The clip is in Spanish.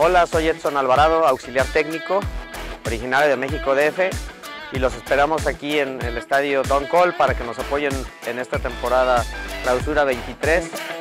Hola, soy Edson Alvarado, auxiliar técnico, originario de México DF, y los esperamos aquí en el estadio Don Col para que nos apoyen en esta temporada Clausura 23.